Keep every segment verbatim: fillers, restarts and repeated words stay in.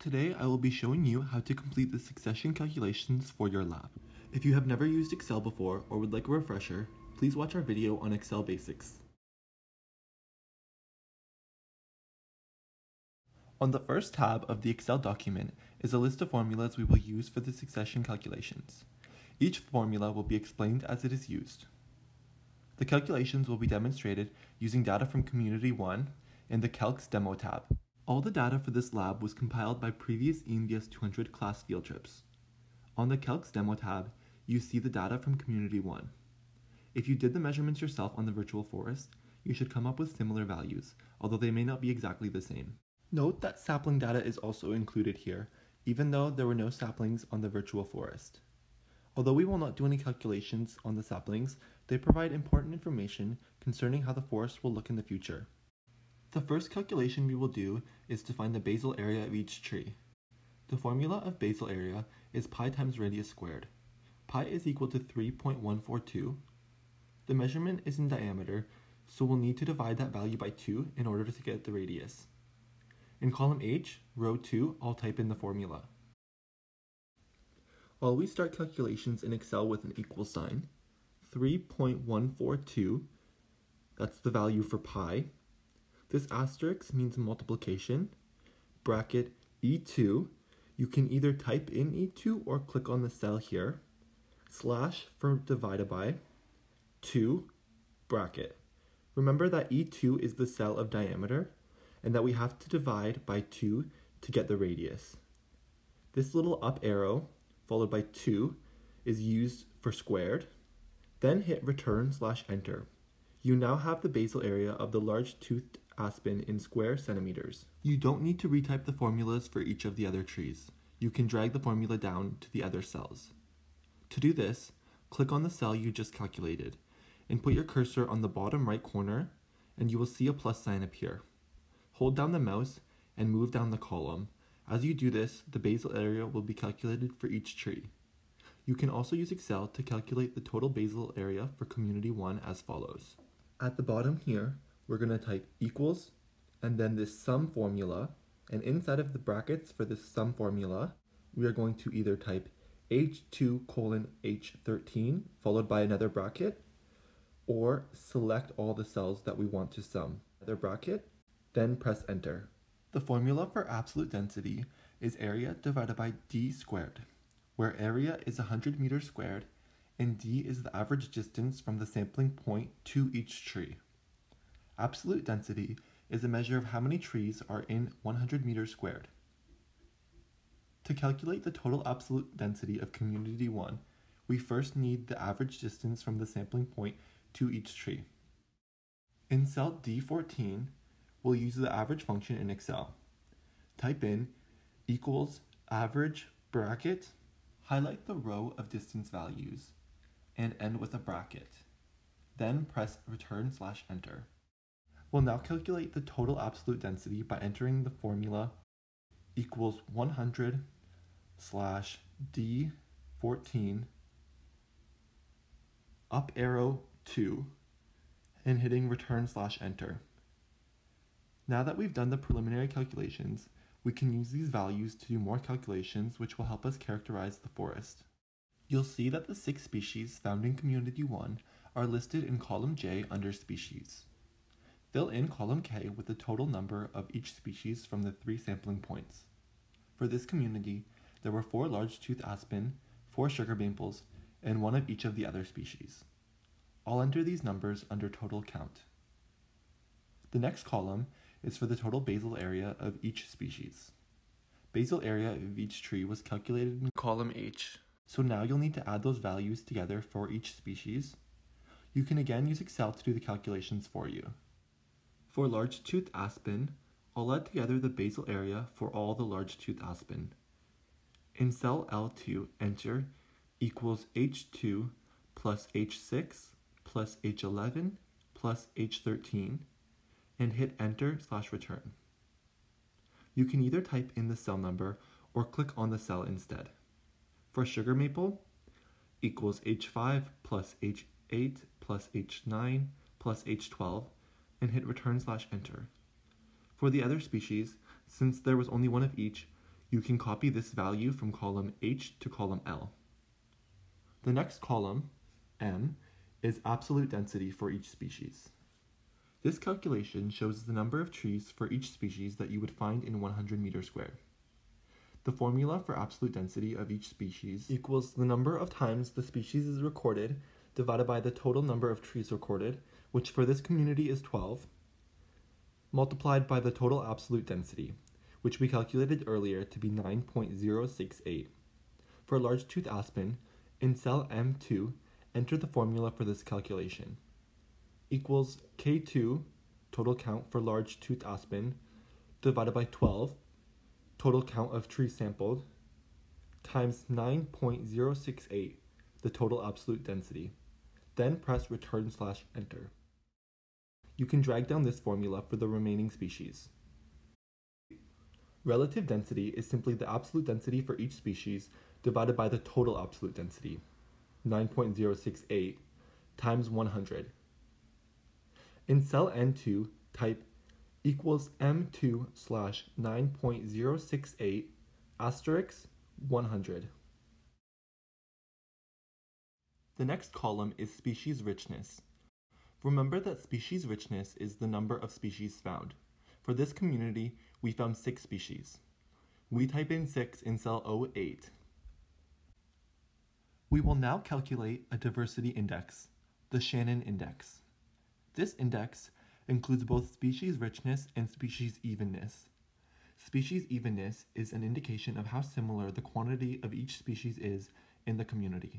Today I will be showing you how to complete the succession calculations for your lab. If you have never used Excel before or would like a refresher, please watch our video on Excel basics. On the first tab of the Excel document is a list of formulas we will use for the succession calculations. Each formula will be explained as it is used. The calculations will be demonstrated using data from Community one in the Calcs Demo tab. All the data for this lab was compiled by previous E N V S two hundred class field trips. On the Calcs Demo tab, you see the data from Community one. If you did the measurements yourself on the virtual forest, you should come up with similar values, although they may not be exactly the same. Note that sapling data is also included here, even though there were no saplings on the virtual forest. Although we will not do any calculations on the saplings, they provide important information concerning how the forest will look in the future. The first calculation we will do is to find the basal area of each tree. The formula of basal area is pi times radius squared. Pi is equal to three point one four two. The measurement is in diameter, so we'll need to divide that value by two in order to get the radius. In column H, row two, I'll type in the formula. Always start calculations in Excel with an equal sign. three point one four two, that's the value for pi. This asterisk means multiplication. Bracket E two, you can either type in E two or click on the cell here. Slash for divided by, two, bracket. Remember that E two is the cell of diameter, and that we have to divide by two to get the radius. This little up arrow, followed by two, is used for squared. Then hit return slash enter. You now have the basal area of the large-toothed aspen in square centimeters. You don't need to retype the formulas for each of the other trees. You can drag the formula down to the other cells. To do this, click on the cell you just calculated, and put your cursor on the bottom right corner, and you will see a plus sign appear. Hold down the mouse and move down the column. As you do this, the basal area will be calculated for each tree. You can also use Excel to calculate the total basal area for Community one as follows. At the bottom here, we're going to type equals, and then this sum formula, and inside of the brackets for this sum formula, we are going to either type H two colon H thirteen followed by another bracket, or select all the cells that we want to sum. Another bracket, then press enter. The formula for absolute density is area divided by d squared, where area is one hundred meters squared and d is the average distance from the sampling point to each tree. Absolute density is a measure of how many trees are in one hundred meters squared. To calculate the total absolute density of Community one, we first need the average distance from the sampling point to each tree. In cell D fourteen, we'll use the average function in Excel. Type in equals average bracket, highlight the row of distance values, and end with a bracket. Then press return slash enter. We'll now calculate the total absolute density by entering the formula equals one hundred slash D fourteen up arrow two and hitting return slash enter. Now that we've done the preliminary calculations, we can use these values to do more calculations which will help us characterize the forest. You'll see that the six species found in Community one are listed in column J under species. Fill in column K with the total number of each species from the three sampling points. For this community, there were four large-toothed aspen, four sugar maples, and one of each of the other species. I'll enter these numbers under total count. The next column is for the total basal area of each species. Basal area of each tree was calculated in column H, so now you'll need to add those values together for each species. You can again use Excel to do the calculations for you. For large-toothed aspen, I'll add together the basal area for all the large-toothed aspen. In cell L two, enter equals H two plus H six plus H eleven plus H thirteen, and hit enter slash return. You can either type in the cell number or click on the cell instead. For sugar maple, equals H five plus H eight plus H nine plus H twelve, and hit return slash enter. For the other species, since there was only one of each, you can copy this value from column H to column L. The next column, M, is absolute density for each species. This calculation shows the number of trees for each species that you would find in one hundred meters squared. The formula for absolute density of each species equals the number of times the species is recorded divided by the total number of trees recorded, which for this community is twelve, multiplied by the total absolute density, which we calculated earlier to be nine point zero six eight. For large-tooth aspen, in cell M two, enter the formula for this calculation. Equals K two, total count for large-tooth aspen, divided by twelve, total count of trees sampled, times nine point zero six eight, the total absolute density. Then press return slash enter. You can drag down this formula for the remaining species. Relative density is simply the absolute density for each species divided by the total absolute density, nine point zero six eight, times one hundred. In cell N two, type equals M two slash nine point zero six eight asterisk one hundred. The next column is species richness. Remember that species richness is the number of species found. For this community, we found six species. We type in six in cell O eight. We will now calculate a diversity index, the Shannon index. This index includes both species richness and species evenness. Species evenness is an indication of how similar the quantity of each species is in the community.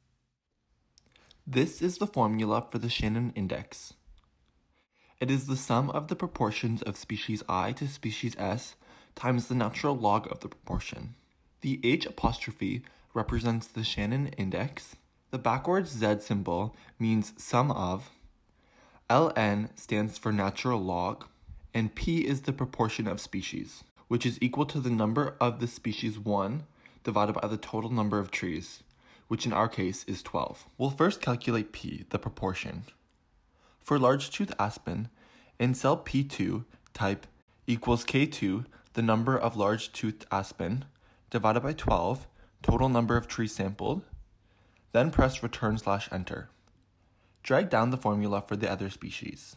This is the formula for the Shannon index. It is the sum of the proportions of species I to species S times the natural log of the proportion. The H apostrophe represents the Shannon index. The backwards Z symbol means sum of. L N stands for natural log, and P is the proportion of species, which is equal to the number of the species one divided by the total number of trees, which in our case is twelve. We'll first calculate P, the proportion. For large-tooth aspen, in cell P two, type equals K two, the number of large-toothed aspen, divided by twelve, total number of trees sampled, then press return slash enter. Drag down the formula for the other species.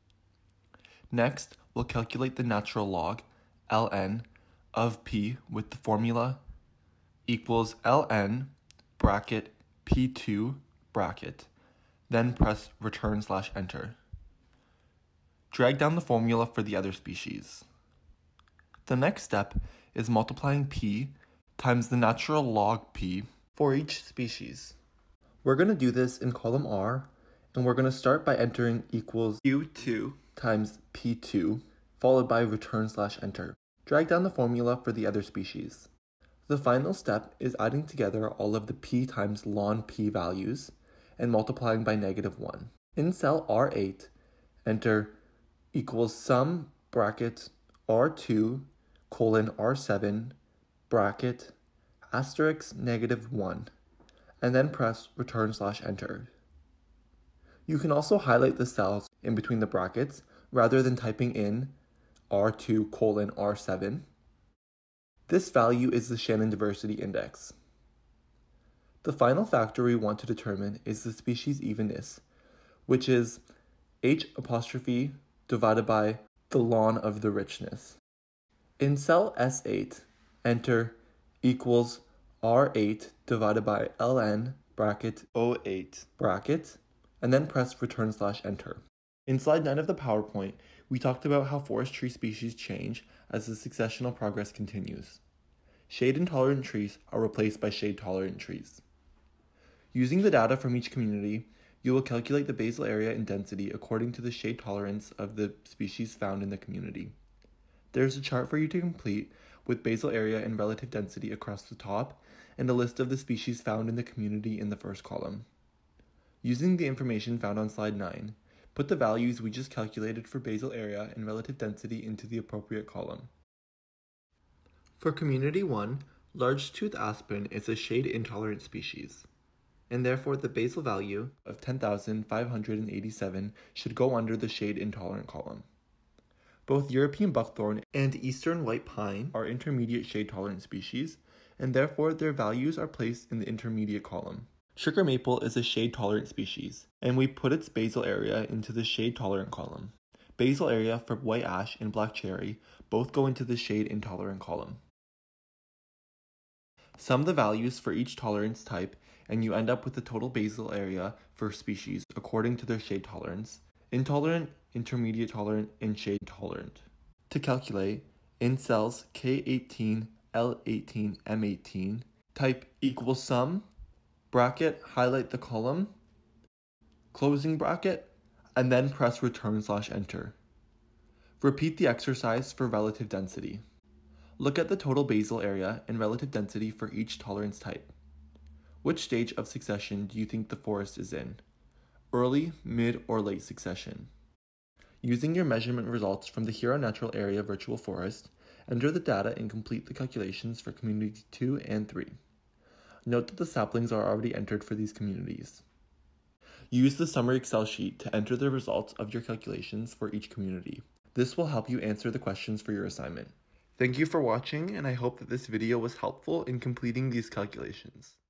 Next, we'll calculate the natural log, ln, of P with the formula equals ln bracket P two bracket, then press return slash enter. Drag down the formula for the other species. The next step is multiplying P times the natural log P for each species. We're going to do this in column R, and we're going to start by entering equals Q two times P two, followed by return slash enter. Drag down the formula for the other species. The final step is adding together all of the P times ln P values and multiplying by negative one. In cell R eight, enter equals sum bracket R two colon R seven bracket asterisk negative one, and then press return slash enter. You can also highlight the cells in between the brackets rather than typing in R two colon R seven. This value is the Shannon diversity index. The final factor we want to determine is the species evenness, which is H apostrophe divided by the ln of the richness. In cell S eight, enter equals R eight divided by ln bracket O eight bracket, and then press return slash enter. In slide nine of the PowerPoint, we talked about how forestry species change as the successional progress continues. Shade-intolerant trees are replaced by shade-tolerant trees. Using the data from each community, you will calculate the basal area and density according to the shade tolerance of the species found in the community. There is a chart for you to complete with basal area and relative density across the top, and a list of the species found in the community in the first column. Using the information found on slide nine, put the values we just calculated for basal area and relative density into the appropriate column. For community one, large-tooth aspen is a shade-intolerant species, and therefore the basal value of ten thousand five hundred eighty-seven should go under the shade-intolerant column. Both European buckthorn and eastern white pine are intermediate shade-tolerant species, and therefore their values are placed in the intermediate column. Sugar maple is a shade-tolerant species, and we put its basal area into the shade-tolerant column. Basal area for white ash and black cherry both go into the shade-intolerant column. Sum the values for each tolerance type, and you end up with the total basal area for species according to their shade tolerance: intolerant, intermediate tolerant, and shade tolerant. To calculate, in cells K eighteen, L eighteen, M eighteen, type equals sum, bracket, highlight the column, closing bracket, and then press return slash enter. Repeat the exercise for relative density. Look at the total basal area and relative density for each tolerance type. Which stage of succession do you think the forest is in? Early, mid, or late succession? Using your measurement results from the Huron Natural Area Virtual Forest, enter the data and complete the calculations for Community two and three. Note that the saplings are already entered for these communities. Use the summary Excel sheet to enter the results of your calculations for each community. This will help you answer the questions for your assignment. Thank you for watching, and I hope that this video was helpful in completing these calculations.